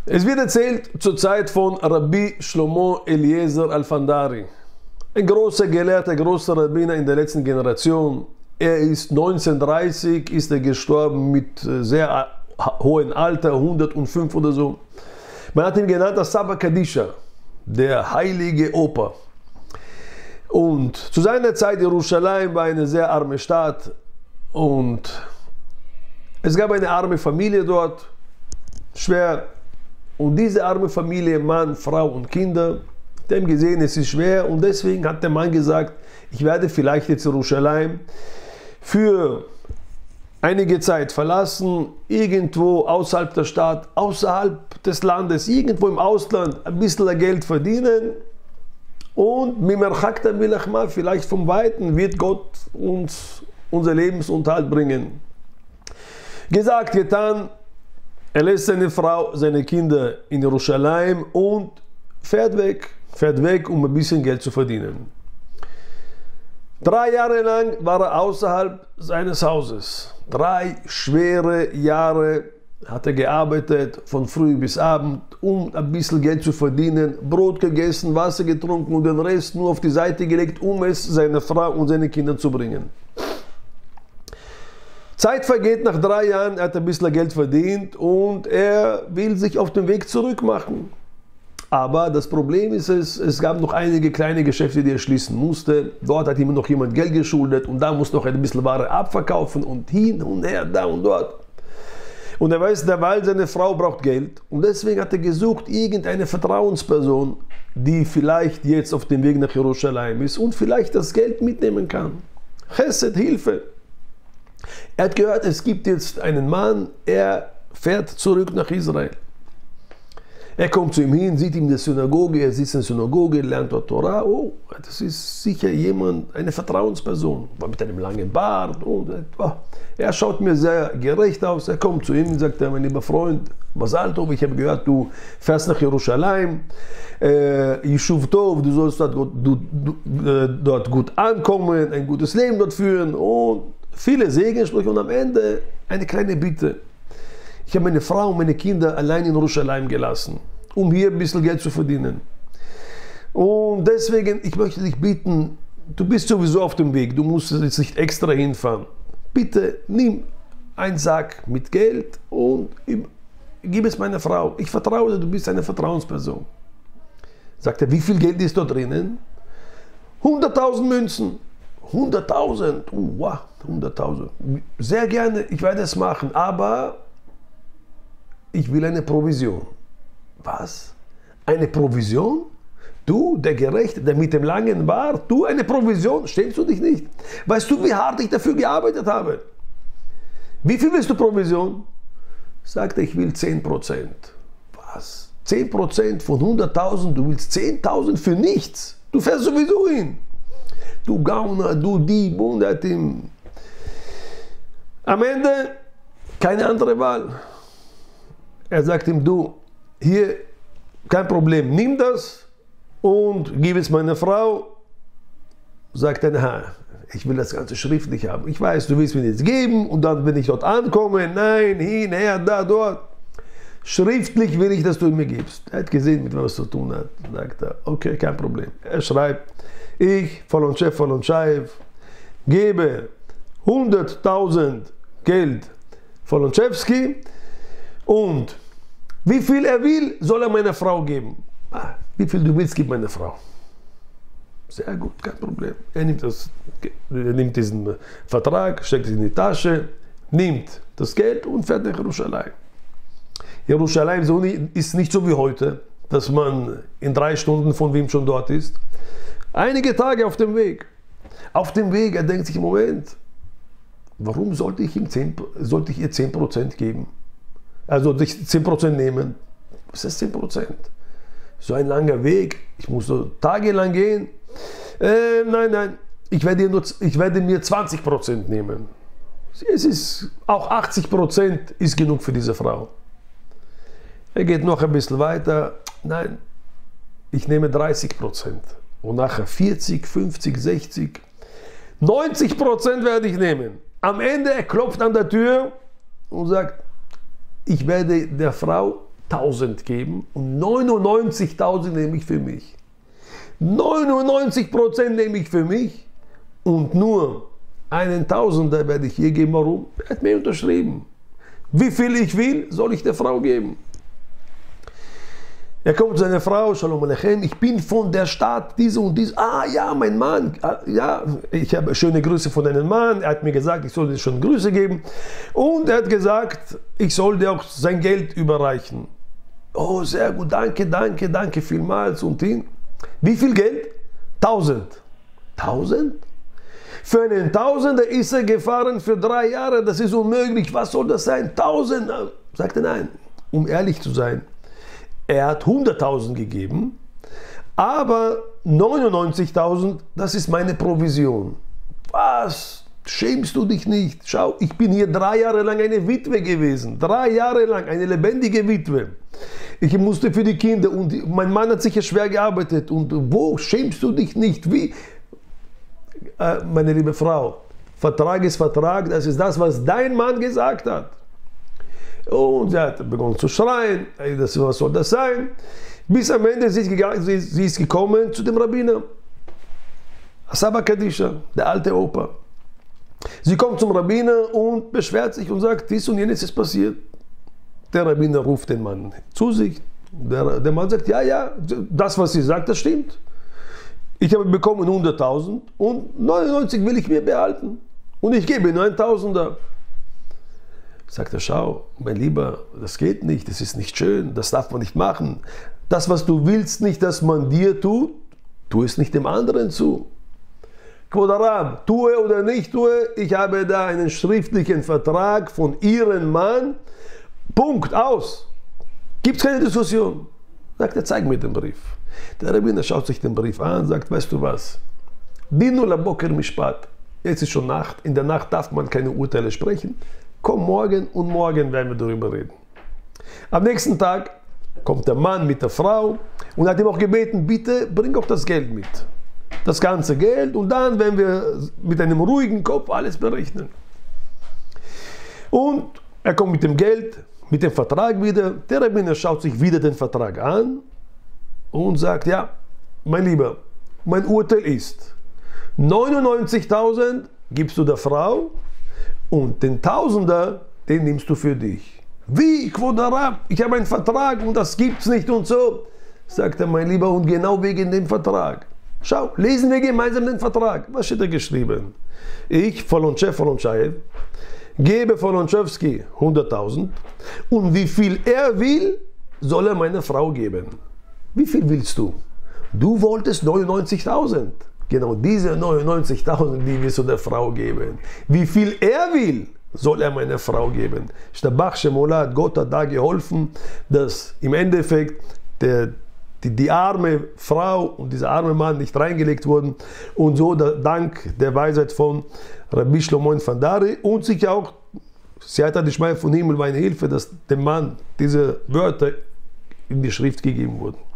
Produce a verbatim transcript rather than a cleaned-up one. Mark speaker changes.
Speaker 1: Es wird erzählt zur Zeit von Rabbi Shlomo Eliezer Alfandari. Ein großer Gelehrter, großer Rabbiner in der letzten Generation. Er ist neunzehnhundertdreißig, ist er gestorben mit sehr hohem Alter, hundertfünf oder so. Man hat ihn genannt als Saba Kadisha, der heilige Opa. Und zu seiner Zeit Jerusalem war eine sehr arme Stadt und es gab eine arme Familie dort, schwer. Und diese arme Familie, Mann, Frau und Kinder, die haben gesehen, es ist schwer und deswegen hat der Mann gesagt, ich werde vielleicht jetzt Jerusalem für einige Zeit verlassen, irgendwo außerhalb der Stadt, außerhalb des Landes, irgendwo im Ausland ein bisschen Geld verdienen und vielleicht vom Weiten wird Gott uns unser Lebensunterhalt bringen. Gesagt, getan, er lässt seine Frau, seine Kinder in Jerusalem und fährt weg, fährt weg, um ein bisschen Geld zu verdienen. Drei Jahre lang war er außerhalb seines Hauses. Drei schwere Jahre hat er gearbeitet, von früh bis abend, um ein bisschen Geld zu verdienen, Brot gegessen, Wasser getrunken und den Rest nur auf die Seite gelegt, um es seiner Frau und seinen Kindern zu bringen. Zeit vergeht, nach drei Jahren, er hat ein bisschen Geld verdient und er will sich auf den Weg zurück machen. Aber das Problem ist, es, es gab noch einige kleine Geschäfte, die er schließen musste. Dort hat immer noch jemand Geld geschuldet und da muss noch ein bisschen Ware abverkaufen und hin und her, da und dort. Und er weiß, derweil seine Frau braucht Geld und deswegen hat er gesucht, irgendeine Vertrauensperson, die vielleicht jetzt auf dem Weg nach Jerusalem ist und vielleicht das Geld mitnehmen kann. Chesed, Hilfe. Er hat gehört, es gibt jetzt einen Mann, er fährt zurück nach Israel. Er kommt zu ihm hin, sieht ihn in der Synagoge, er sitzt in der Synagoge, lernt dort Torah. Oh, das ist sicher jemand, eine Vertrauensperson, war mit einem langen Bart. Und, oh, er schaut mir sehr gerecht aus. Er kommt zu ihm und sagt, mein lieber Freund, Mazal Tov, ich habe gehört, du fährst nach Jerusalem, äh, Yishuv Tov, du sollst dort, du, du, äh, dort gut ankommen, ein gutes Leben dort führen und viele Segensprüche und am Ende eine kleine Bitte. Ich habe meine Frau und meine Kinder allein in Jerusalem gelassen, um hier ein bisschen Geld zu verdienen. Und deswegen, ich möchte dich bitten, du bist sowieso auf dem Weg, du musst jetzt nicht extra hinfahren. Bitte nimm einen Sack mit Geld und gib es meiner Frau. Ich vertraue dir, du bist eine Vertrauensperson. Sagt er, wie viel Geld ist da drinnen? hunderttausend Münzen. hunderttausend, oh, wow, hunderttausend. Sehr gerne, ich werde es machen, aber ich will eine Provision. Was? Eine Provision? Du, der Gerechte, der mit dem langen Bart, du eine Provision? Schämst du dich nicht? Weißt du, wie hart ich dafür gearbeitet habe? Wie viel willst du Provision? Sagt er, ich will zehn Prozent. Was? zehn Prozent von hunderttausend, du willst zehntausend für nichts? Du fährst sowieso hin. Du Gauner, du Dieb, und er hat ihm am Ende keine andere Wahl. Er sagt ihm, du, hier, kein Problem, nimm das und gib es meiner Frau. Sagt er, na, ich will das Ganze schriftlich haben. Ich weiß, du willst mir jetzt geben und dann, wenn ich dort ankomme, nein, hin, her, da, dort. Schriftlich will ich, dass du mir gibst. Er hat gesehen, mit was es zu tun hat. Sagt er, okay, kein Problem. Er schreibt, ich, Falonchev, Falonchaev, gebe hunderttausend Geld Falonchewski und wie viel er will, soll er meiner Frau geben. Ah, wie viel du willst, gib meiner Frau. Sehr gut, kein Problem. Er nimmt, das, er nimmt diesen Vertrag, steckt es in die Tasche, nimmt das Geld und fährt nach Jerusalem. Jerusalem ist nicht so wie heute, dass man in drei Stunden von Wien schon dort ist. Einige Tage auf dem Weg. Auf dem Weg, er denkt sich, Moment, warum sollte ich ihm zehn, sollte ich ihr zehn Prozent geben? Also zehn Prozent nehmen. Was ist zehn Prozent? So ein langer Weg, ich muss so tagelang gehen. Äh, nein, nein, ich werde, nur, ich werde mir zwanzig Prozent nehmen. Es ist, auch achtzig Prozent ist genug für diese Frau. Er geht noch ein bisschen weiter. Nein, ich nehme dreißig Prozent. Und nachher vierzig, fünfzig, sechzig, neunzig Prozent werde ich nehmen. Am Ende, er klopft an der Tür und sagt, ich werde der Frau tausend geben und neunundneunzigtausend nehme ich für mich. neunundneunzig Prozent nehme ich für mich und nur einen Tausender werde ich ihr geben. Warum? Er hat mir unterschrieben. Wie viel ich will, soll ich der Frau geben. Er kommt zu seiner Frau, Shalom Aleichem, ich bin von der Stadt, diese und diese. Ah ja, mein Mann, ja, ich habe schöne Grüße von deinem Mann. Er hat mir gesagt, ich soll dir schon Grüße geben. Und er hat gesagt, ich soll dir auch sein Geld überreichen. Oh, sehr gut, danke, danke, danke vielmals. Und hin. Wie viel Geld? Tausend. Tausend? Für einen Tausender ist er gefahren für drei Jahre, das ist unmöglich. Was soll das sein? Tausend? Sagte nein, um ehrlich zu sein. Er hat hunderttausend gegeben, aber neunundneunzigtausend, das ist meine Provision. Was? Schämst du dich nicht? Schau, ich bin hier drei Jahre lang eine Witwe gewesen. Drei Jahre lang eine lebendige Witwe. Ich musste für die Kinder und mein Mann hat sicher schwer gearbeitet. Und wo? Schämst du dich nicht? Wie? Äh, meine liebe Frau, Vertrag ist Vertrag, das ist das, was dein Mann gesagt hat. Und sie hat begonnen zu schreien, das, was soll das sein? Bis am Ende sie ist, gegangen, sie, sie ist gekommen zu dem Rabbiner. Asaba Kadisha, der alte Opa. Sie kommt zum Rabbiner und beschwert sich und sagt, dies und jenes ist passiert. Der Rabbiner ruft den Mann zu sich. Der, der Mann sagt, ja, ja, das, was sie sagt, das stimmt. Ich habe bekommen hunderttausend und neunundneunzig will ich mir behalten. Und ich gebe nur ein Tausender. Sagt er, schau, mein Lieber, das geht nicht, das ist nicht schön, das darf man nicht machen. Das, was du willst nicht, dass man dir tut, tu es nicht dem anderen zu. Quodarab, tue oder nicht tue, ich habe da einen schriftlichen Vertrag von ihrem Mann, Punkt, aus. Gibt es keine Diskussion. Sagt er, zeig mir den Brief. Der Rabbiner schaut sich den Brief an, sagt, weißt du was, Dinu la Boker Mishpat, jetzt ist schon Nacht, in der Nacht darf man keine Urteile sprechen. Komm morgen und morgen werden wir darüber reden. Am nächsten Tag kommt der Mann mit der Frau und hat ihm auch gebeten, bitte bring auch das Geld mit. Das ganze Geld und dann werden wir mit einem ruhigen Kopf alles berechnen. Und er kommt mit dem Geld, mit dem Vertrag wieder. Der Rabbiner schaut sich wieder den Vertrag an und sagt, ja, mein Lieber, mein Urteil ist, neunundneunzigtausend gibst du der Frau, und den Tausender, den nimmst du für dich. Wie? Quodarab, ich habe einen Vertrag und das gibt's nicht und so. Sagt er, mein Lieber, und genau wegen dem Vertrag. Schau, lesen wir gemeinsam den Vertrag. Was steht da geschrieben? Ich, Volonchev, Volonchaev, gebe Volonchewski hunderttausend und wie viel er will, soll er meiner Frau geben. Wie viel willst du? Du wolltest neunundneunzigtausend. Genau diese neunundneunzigtausend, die wir zu der Frau geben. Wie viel er will, soll er meiner Frau geben. Shtabach Shemola hat Gott hat da geholfen, dass im Endeffekt der, die, die arme Frau und dieser arme Mann nicht reingelegt wurden. Und so der, dank der Weisheit von Rabbi Shlomo Fandari und sich auch, sie hat die Schmeier von Himmel war eine Hilfe, dass dem Mann diese Wörter in die Schrift gegeben wurden.